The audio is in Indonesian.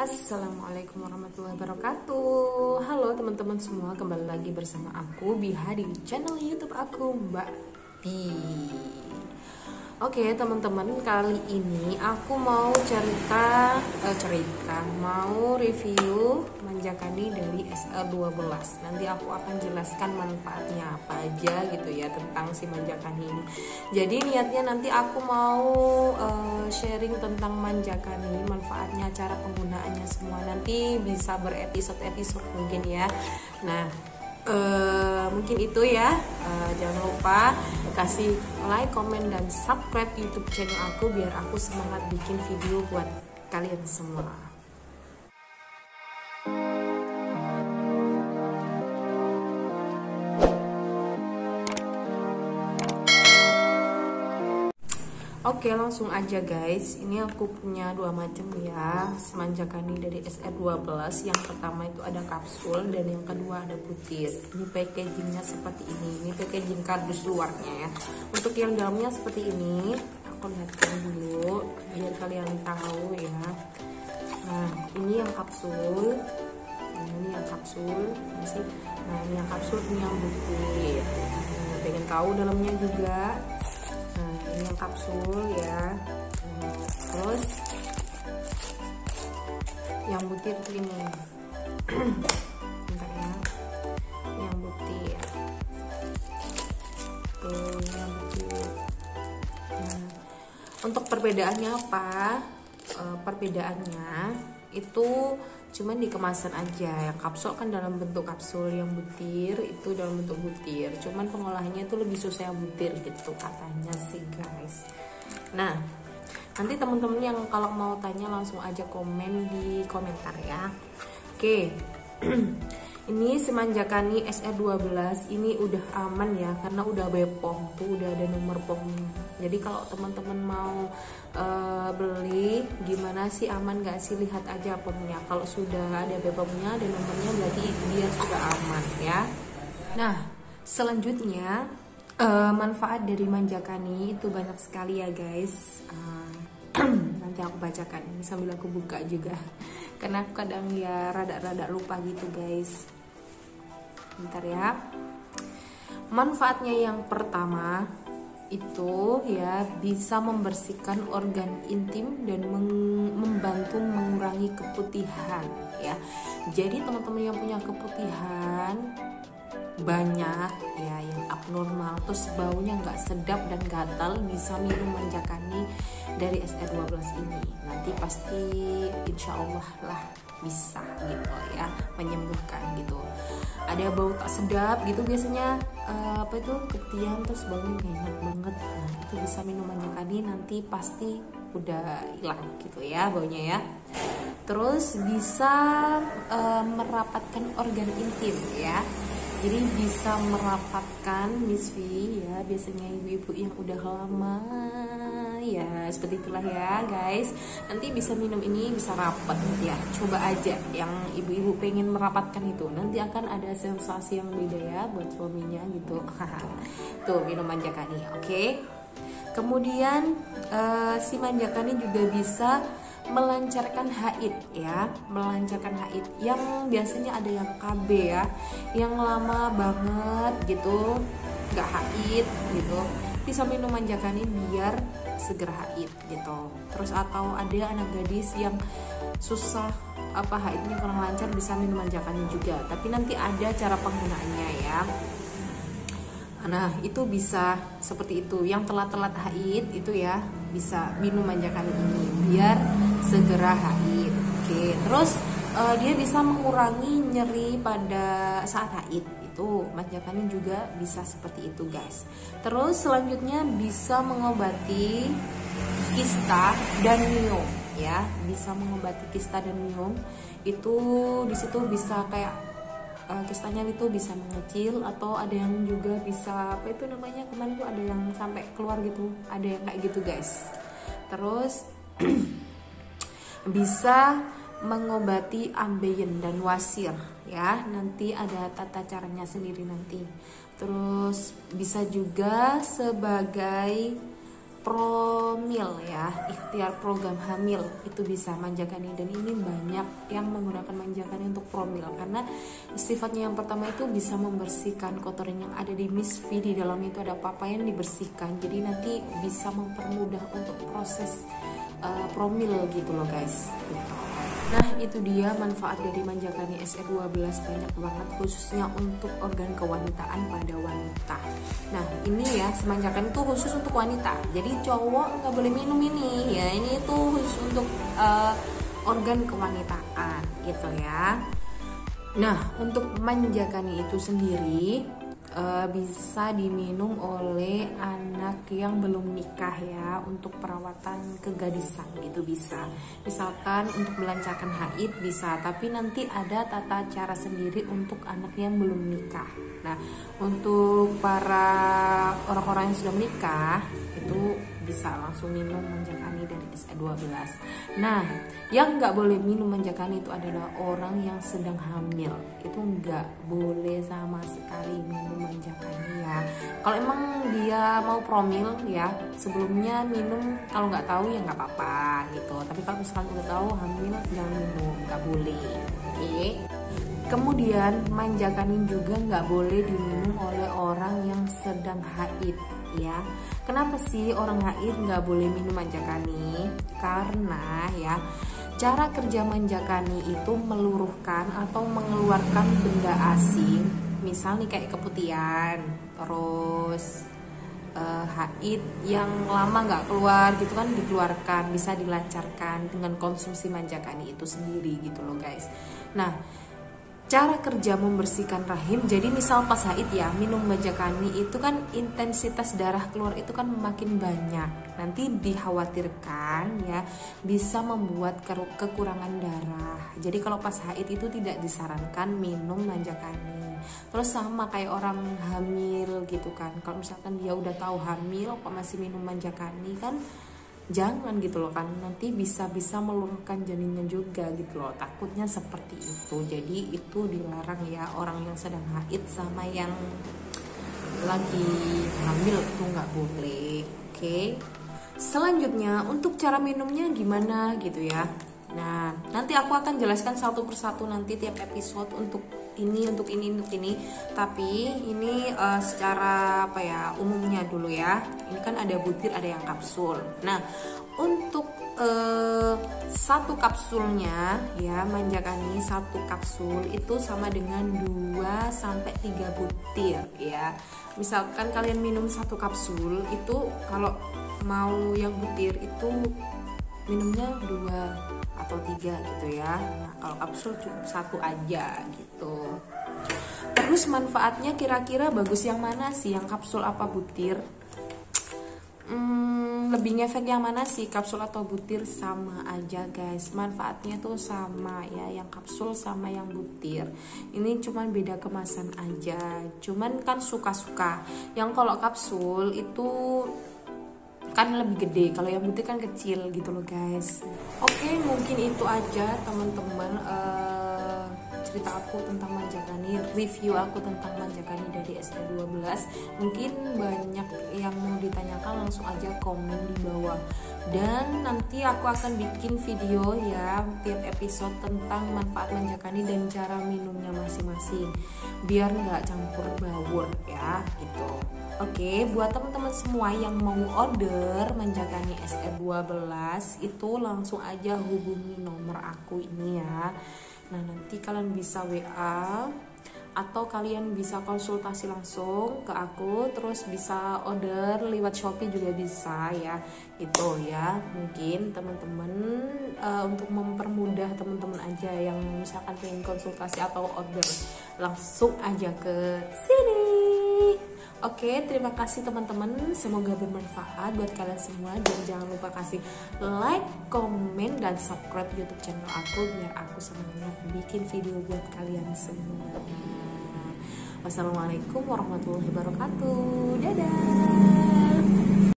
Assalamualaikum warahmatullahi wabarakatuh. Halo teman-teman semua, kembali lagi bersama aku Biha di channel YouTube aku Mbak Bi. Oke teman-teman, kali ini aku mau mau review manjakani dari SL12. Nanti aku akan jelaskan manfaatnya apa aja gitu ya tentang si manjakani ini. Jadi niatnya nanti aku mau sharing tentang manjakani, manfaatnya, cara penggunaannya semua. Nanti bisa berepisode-episode mungkin ya. Nah, mungkin itu ya. Jangan lupa kasih like, komen, dan subscribe YouTube channel aku biar aku semangat bikin video buat kalian semua. Oke, langsung aja guys. Ini aku punya dua macam ya, manjakani dari SR12. Yang pertama itu ada kapsul dan yang kedua ada butir. Ini packagingnya seperti ini. Ini packaging kardus luarnya ya. Untuk yang dalamnya seperti ini. Aku lihatkan dulu biar kalian tahu ya. Nah, ini yang kapsul. Ini yang kapsul. Nah, ini yang kapsul, ini yang butir. Nah, pengen tahu dalamnya juga. Nah, ini yang kapsul ya. Terus yang butir tuh ini. Bentar ya. Yang butir. Tuh, yang butir. Nah, untuk perbedaannya apa? Perbedaannya itu cuman di kemasan aja. Yang kapsul kan dalam bentuk kapsul, yang butir itu dalam bentuk butir. Cuman pengolahannya itu lebih susah yang butir gitu katanya sih guys. Nah, nanti teman-teman yang kalau mau tanya langsung aja komen di komentar ya. Oke. Ini semanjakani SR12 ini udah aman ya, karena udah BPOM tuh, udah ada nomor POM-nya. Jadi kalau teman-teman mau beli gimana sih, aman gak sih, lihat aja POM-nya. Kalau sudah ada BPOM-nya, ada nomornya, berarti dia sudah aman ya. Nah, selanjutnya manfaat dari manjakani itu banyak sekali ya guys. Nanti aku bacakan ini sambil aku buka juga, karena kadang ya rada-rada lupa gitu guys. Bentar ya. Manfaatnya yang pertama itu ya bisa membersihkan organ intim dan membantu mengurangi keputihan ya. Jadi teman-teman yang punya keputihan banyak ya, yang abnormal terus baunya nggak sedap dan gatal, bisa minum manjakani dari SR12 ini. Nanti pasti insya Allah lah bisa gitu ya, menyembuhkan gitu. Ada bau tak sedap gitu biasanya, apa itu keputihan terus baunya gak enak banget. Nah, itu bisa minum manjakani, nanti pasti udah hilang gitu ya baunya ya. Terus bisa merapatkan organ intim ya. Jadi bisa merapatkan Miss V ya, biasanya ibu-ibu yang udah lama ya, seperti itulah ya guys. Nanti bisa minum ini, bisa rapat ya. Coba aja yang ibu-ibu pengen merapatkan itu, nanti akan ada sensasi yang beda ya buat suaminya gitu. Tuh minum manjakani, oke. Kemudian si manjakani juga bisa melancarkan haid ya, melancarkan haid yang biasanya ada yang KB ya, yang lama banget gitu nggak haid gitu, bisa minum manjakani biar segera haid gitu. Terus atau ada anak gadis yang susah haidnya kurang lancar, bisa minum manjakani juga, tapi nanti ada cara penggunaannya ya. Nah, itu bisa seperti itu. Yang telat-telat haid itu ya bisa minum manjakani ini biar segera haid. Oke, terus dia bisa mengurangi nyeri pada saat haid. Itu manjakani juga bisa seperti itu, guys. Terus selanjutnya bisa mengobati kista dan miom ya. Bisa mengobati kista dan miom. Itu di situ bisa kayak kistanya itu bisa mengecil, atau ada yang juga bisa apa itu namanya, kemarin tuh ada yang sampai keluar gitu, ada yang kayak gitu guys. Terus bisa mengobati ambeien dan wasir ya, nanti ada tata caranya sendiri nanti. Terus bisa juga sebagai promil ya, ikhtiar program hamil itu bisa manjakani, dan ini banyak yang menggunakan manjakani untuk promil karena sifatnya yang pertama itu bisa membersihkan kotoran yang ada di misfi, di dalam itu ada apa yang dibersihkan, jadi nanti bisa mempermudah untuk proses promil gitu loh guys gitu. Nah itu dia manfaat dari manjakani SE12, banyak banget khususnya untuk organ kewanitaan pada wanita. Nah ini ya, manjakani itu khusus untuk wanita, jadi cowok nggak boleh minum ini ya, ini itu khusus untuk organ kewanitaan gitu ya. Nah untuk manjakani itu sendiri bisa diminum oleh anak yang belum nikah ya, untuk perawatan kegadisan gitu bisa. Misalkan untuk melancarkan haid bisa, tapi nanti ada tata cara sendiri untuk anak yang belum nikah. Nah untuk para orang-orang yang sudah menikah itu bisa langsung minum manjakani dari SE12. Nah yang nggak boleh minum manjakani itu adalah orang yang sedang hamil, itu nggak boleh sama sekali minum manjakani ya. Kalau emang dia mau promil ya, sebelumnya minum, kalau nggak tahu ya nggak apa-apa gitu, tapi kalau misalkan udah tahu hamil jangan minum, nggak boleh. Oke. Kemudian manjakani juga nggak boleh diminum oleh orang yang sedang haid ya. Kenapa sih orang haid nggak boleh minum manjakani? Karena ya, cara kerja manjakani itu meluruhkan atau mengeluarkan benda asing, misal nih kayak keputihan, terus haid yang lama nggak keluar gitu kan, dikeluarkan, bisa dilancarkan dengan konsumsi manjakani itu sendiri gitu loh guys. Nah cara kerja membersihkan rahim, jadi misal pas haid ya minum manjakani itu kan intensitas darah keluar itu kan makin banyak, nanti dikhawatirkan ya bisa membuat kekurangan darah. Jadi kalau pas haid itu tidak disarankan minum manjakani. Terus sama kayak orang hamil gitu kan, kalau misalkan dia udah tahu hamil kok masih minum manjakani kan jangan gitu loh kan, nanti bisa meluruhkan janinnya juga gitu loh, takutnya seperti itu. Jadi itu dilarang ya, orang yang sedang haid sama yang lagi hamil itu nggak boleh. Oke. Selanjutnya untuk cara minumnya gimana gitu ya. Nah nanti aku akan jelaskan satu persatu nanti tiap episode, untuk ini. Tapi ini secara apa ya, umumnya dulu ya. Ini kan ada butir, ada yang kapsul. Nah untuk satu kapsulnya ya, manjakani satu kapsul itu sama dengan 2-3 butir ya. Misalkan kalian minum satu kapsul itu, kalau mau yang butir itu minumnya 2 atau 3 gitu ya. Nah kalau kapsul cukup 1 aja gitu. Terus manfaatnya kira-kira bagus yang mana sih, yang kapsul apa butir? Lebih ngefek yang mana sih, kapsul atau butir? Sama aja guys, manfaatnya tuh sama ya, yang kapsul sama yang butir. Ini cuman beda kemasan aja, cuman kan suka-suka. Yang kalau kapsul itu kan lebih gede, kalau yang butir kan kecil gitu loh guys. Oke, mungkin itu aja teman-teman cerita aku tentang manjakani, review aku tentang manjakani dari SE12. Mungkin banyak yang mau ditanyakan, langsung aja komen di bawah, dan nanti aku akan bikin video ya tiap episode tentang manfaat manjakani dan cara minumnya masing-masing, biar nggak campur baur ya gitu. Oke, buat teman-teman semua yang mau order manjakani SE12 itu langsung aja hubungi nomor aku ini ya. Nah nanti kalian bisa WA atau kalian bisa konsultasi langsung ke aku, terus bisa order lewat Shopee juga bisa ya. Itu ya mungkin teman-teman untuk mempermudah teman-teman aja yang misalkan pengen konsultasi atau order, langsung aja ke sini. Oke, terima kasih teman-teman, semoga bermanfaat buat kalian semua, dan jangan lupa kasih like, komen, dan subscribe YouTube channel aku biar aku semangat bikin video buat kalian semua. Wassalamualaikum warahmatullahi wabarakatuh. Dadah.